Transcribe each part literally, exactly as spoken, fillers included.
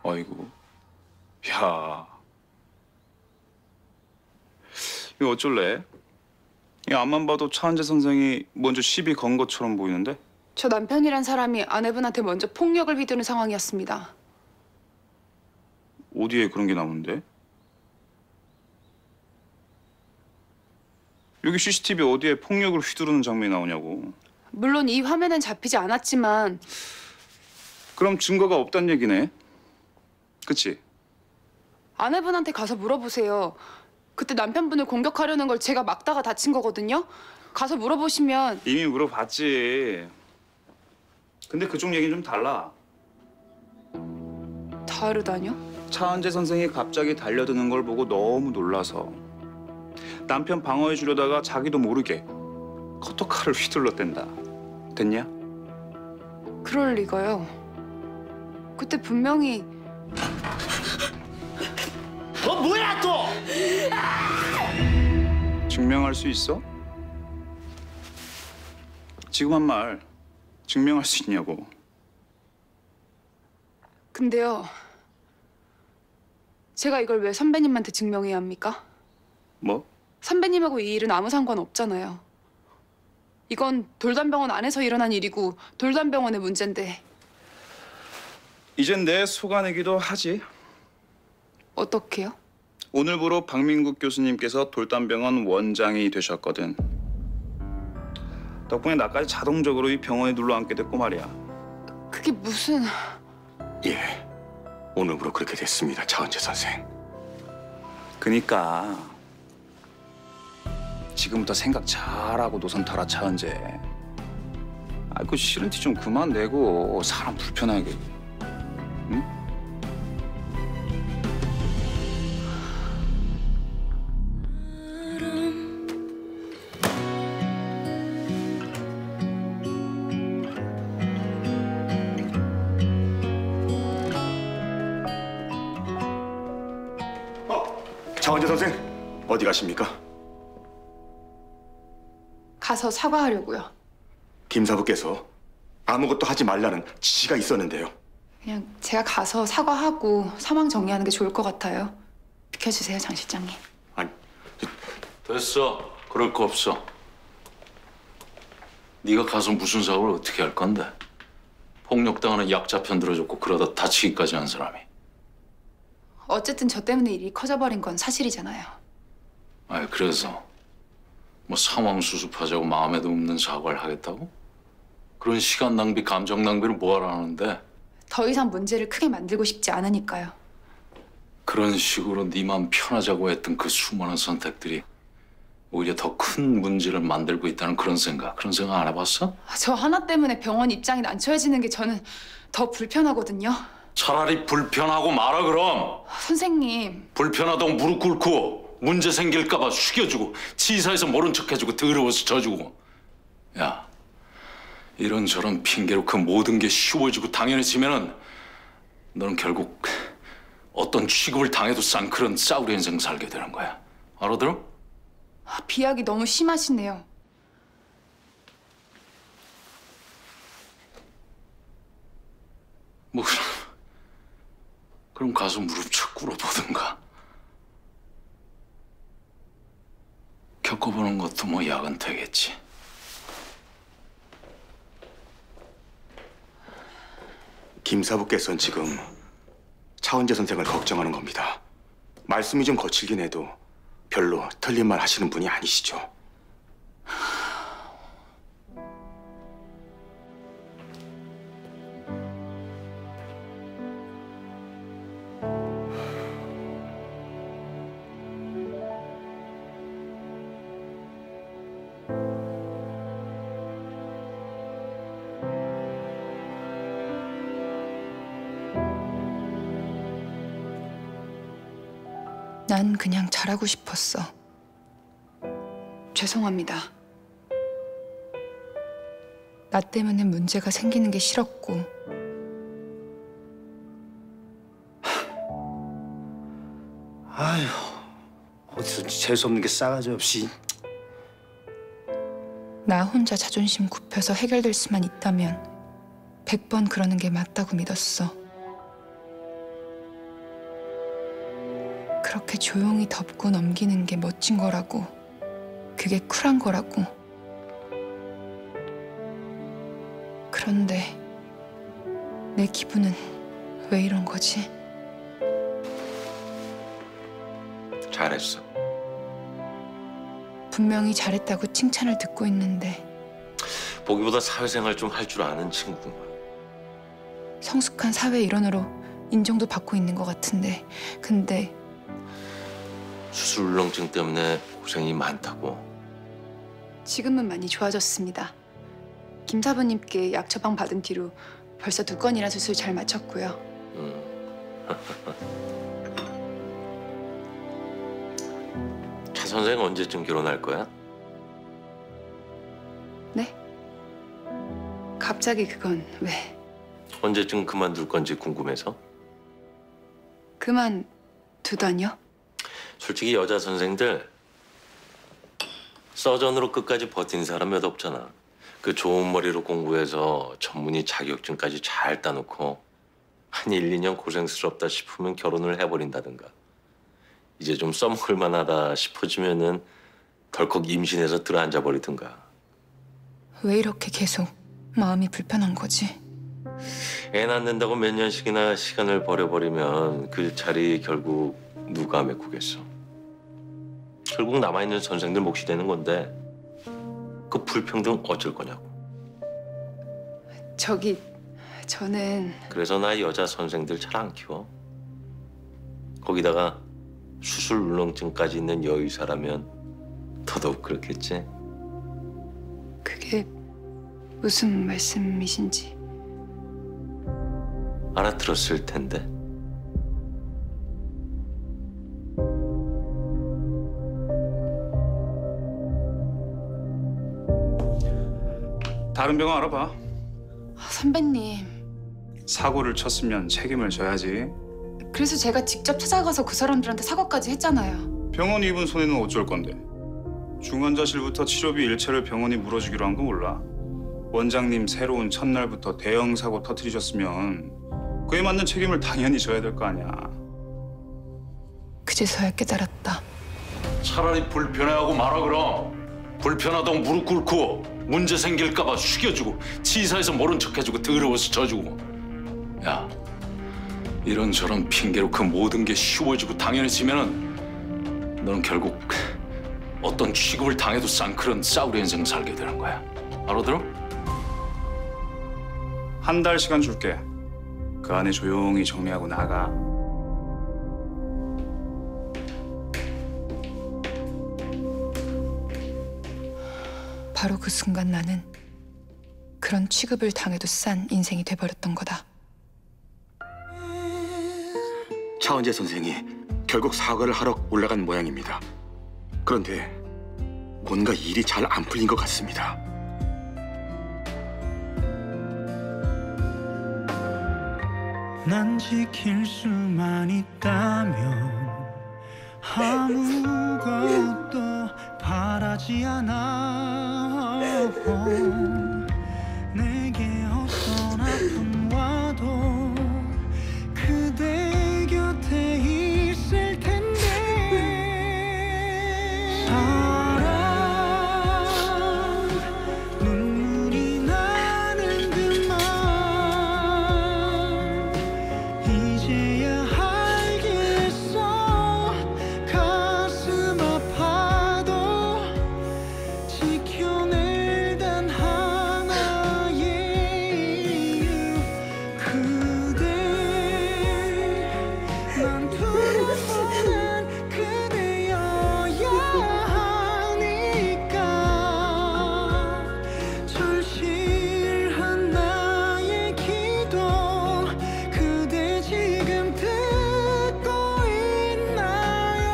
어이구. 야. 이거 어쩔래? 이 앞만 봐도 차은재 선생이 먼저 시비 건 것처럼 보이는데? 저 남편이란 사람이 아내분한테 먼저 폭력을 휘두른 상황이었습니다. 어디에 그런 게 나오는데? 여기 씨씨티비 어디에 폭력을 휘두르는 장면이 나오냐고. 물론 이 화면엔 잡히지 않았지만 그럼 증거가 없단 얘기네. 그치? 아내분한테 가서 물어보세요. 그때 남편분을 공격하려는 걸 제가 막다가 다친 거거든요. 가서 물어보시면. 이미 물어봤지. 근데 그쪽 얘기는 좀 달라. 다르다뇨? 차은재 선생이 갑자기 달려드는 걸 보고 너무 놀라서 남편 방어해 주려다가 자기도 모르게 커터칼을 휘둘렀댄다. 됐냐? 그럴 리가요. 그때 분명히. 어 뭐야 또? 증명할 수 있어? 지금 한 말 증명할 수 있냐고. 근데요. 제가 이걸 왜 선배님한테 증명해야 합니까? 뭐? 선배님하고 이 일은 아무 상관 없잖아요. 이건 돌담병원 안에서 일어난 일이고 돌담병원의 문제인데. 이젠 내 속아내기도 하지. 어떻게요? 오늘부로 박민국 교수님께서 돌담병원 원장이 되셨거든. 덕분에 나까지 자동적으로 이 병원에 눌러앉게 됐고 말이야. 그게 무슨... 예, 오늘부로 그렇게 됐습니다, 차은재 선생. 그니까 지금부터 생각 잘하고 노선 타라, 차은재. 아, 그 싫은 티 좀 그만 내고 사람 불편하게. 응? 차은재 선생, 어디 가십니까? 가서 사과하려고요. 김 사부께서 아무것도 하지 말라는 지시가 있었는데요. 그냥 제가 가서 사과하고 상황 정리하는 게 좋을 것 같아요. 비켜주세요, 장 실장님. 아니, 됐어. 그럴 거 없어. 네가 가서 무슨 사고를 어떻게 할 건데? 폭력당하는 약자 편 들어줬고 그러다 다치기까지 한 사람이. 어쨌든 저 때문에 일이 커져버린 건 사실이잖아요. 아니 그래서 뭐 상황 수습하자고 마음에도 없는 사과를 하겠다고? 그런 시간 낭비, 감정 낭비를 뭐하러 하는데? 더 이상 문제를 크게 만들고 싶지 않으니까요. 그런 식으로 네 맘 편하자고 했던 그 수많은 선택들이 오히려 더 큰 문제를 만들고 있다는 그런 생각, 그런 생각 안 해봤어? 저 하나 때문에 병원 입장이 난처해지는 게 저는 더 불편하거든요. 차라리 불편하고 말아 그럼. 선생님. 불편하다고 무릎 꿇고 문제 생길까 봐 숙여주고 치사해서 모른 척해주고 더러워서 져주고. 야, 이런저런 핑계로 그 모든 게 쉬워지고 당연해지면은 너는 결국 어떤 취급을 당해도 쌍클은 싸우리 인생 살게 되는 거야. 알아들어? 아, 비약이 너무 심하시네요. 뭐 그럼, 그럼 가서 무릎 쳐 꿇어보든가. 겪어보는 것도 뭐 약은 되겠지. 김 사부께서는 지금 차은재 선생을 걱정하는 겁니다. 말씀이 좀 거칠긴 해도 별로 틀린 말 하시는 분이 아니시죠. 난 그냥 잘하고 싶었어. 죄송합니다. 나 때문에 문제가 생기는 게 싫었고. 아휴, 어디서 재수없는 게 싸가지 없이. 나 혼자 자존심 굽혀서 해결될 수만 있다면 백 번 그러는 게 맞다고 믿었어. 그렇게 조용히 덮고 넘기는 게 멋진 거라고, 그게 쿨한 거라고. 그런데 내 기분은 왜 이런 거지? 잘했어. 분명히 잘했다고 칭찬을 듣고 있는데 보기보다 사회생활 좀 할 줄 아는 친구구만. 성숙한 사회 일원으로 인정도 받고 있는 것 같은데, 근데 수술 울렁증 때문에 고생이 많다고. 지금은 많이 좋아졌습니다. 김 사부님께 약 처방 받은 뒤로 벌써 두 건이나 수술 잘 마쳤고요. 음. 차 선생 언제쯤 결혼할 거야? 네? 갑자기 그건 왜? 언제쯤 그만둘 건지 궁금해서. 그만 두다뇨? 솔직히 여자 선생들 서전으로 끝까지 버틴 사람 몇 없잖아. 그 좋은 머리로 공부해서 전문의 자격증까지 잘 따놓고 한 일, 이 년 고생스럽다 싶으면 결혼을 해버린다든가. 이제 좀 써먹을 만하다 싶어지면은 덜컥 임신해서 들어앉아 버리든가. 왜 이렇게 계속 마음이 불편한 거지? 애 낳는다고 몇 년씩이나 시간을 버려버리면 그 자리 결국 누가 메꾸겠어. 결국 남아있는 선생들 몫이 되는 건데 그 불평등 어쩔 거냐고. 저기 저는 그래서 나 여자 선생들 잘 안 키워. 거기다가 수술 울렁증까지 있는 여의사라면 더더욱 그렇겠지. 그게 무슨 말씀이신지. 알아들었을 텐데. 다른 병원 알아봐. 아, 선배님, 사고를 쳤으면 책임을 져야지. 그래서 제가 직접 찾아가서 그 사람들한테 사과까지 했잖아요. 병원이 입은 손해는 어쩔 건데. 중환자실부터 치료비 일체를 병원이 물어주기로 한 거 몰라? 원장님 새로운 첫날부터 대형 사고 터뜨리셨으면 그에 맞는 책임을 당연히 져야 될 거 아니야. 그제서야 깨달았다. 차라리 불편해하고 말아 그럼. 불편하다고 무릎 꿇고 문제 생길까 봐 숙여주고 치사해서 모른 척해주고 더러워서 져주고. 야, 이런저런 핑계로 그 모든 게 쉬워지고 당연해지면은 너는 결국 어떤 취급을 당해도 쌍클은 싸구려 인생 살게 되는 거야. 알아들어? 한 달 시간 줄게. 그 안에 조용히 정리하고 나가. 바로 그 순간 나는 그런 취급을 당해도 싼 인생이 돼버렸던 거다. 차은재 선생이 결국 사과를 하러 올라간 모양입니다. 그런데 뭔가 일이 잘 안 풀린 것 같습니다. 난 지킬 수만 있다면 아무것도 바라지 않아. 내게 어떤 아픔 와도 그대 곁에 있을 텐데. 사랑 눈물이 나는 그 말 이제야 알겠어. 가슴 아파도 지켜내단 하나의 이유. 그대 난 두렵지만 그대여야 하니까. 절실한 나의 기도 그대 지금 듣고 있나요?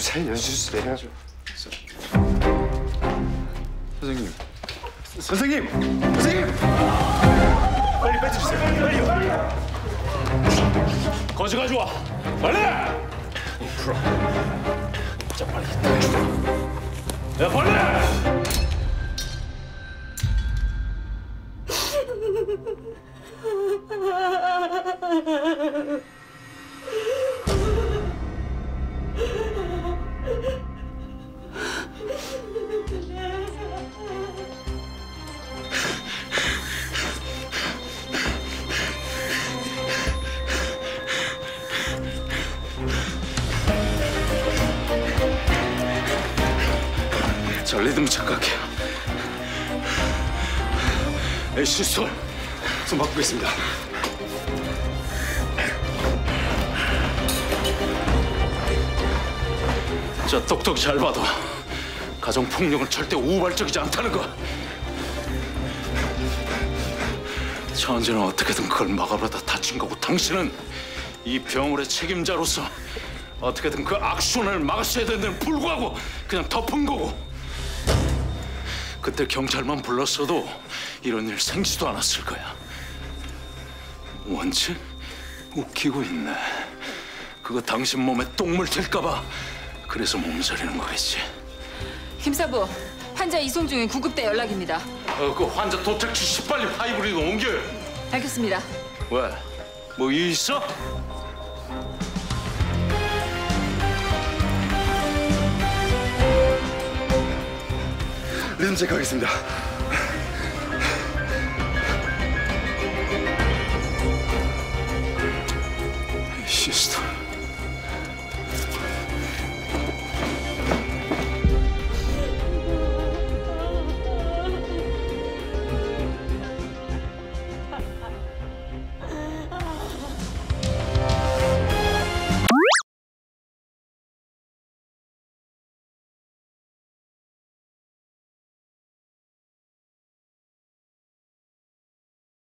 살려주세요. 선생님. 선생님! 선생님! 빨리 빼주세요. 빨리요. 거지 가져와. 빨리. 풀어. 자 빨리. 야 빨리. 저 리듬 착각해. 에이 시스톤. 손 바꾸고 있습니다. 자 똑똑히 잘 봐도 가정 폭력은 절대 우발적이지 않다는 거. 천재는 어떻게든 그걸 막아보다 다친 거고 당신은 이 병원의 책임자로서 어떻게든 그 악순환을 막았어야 되는데 불구하고 그냥 덮은 거고. 그때 경찰만 불렀어도 이런 일 생기지도 않았을 거야. 원체 웃기고 있네. 그거 당신 몸에 똥물 튈까 봐 그래서 몸서리는 거겠지. 김사부, 환자 이송 중인 구급대 연락입니다. 어, 그 환자 도착 지시 빨리 하이브리드 옮겨요. 알겠습니다. 왜? 뭐 일 있어? 리듬 체크하겠습니다. 시스터.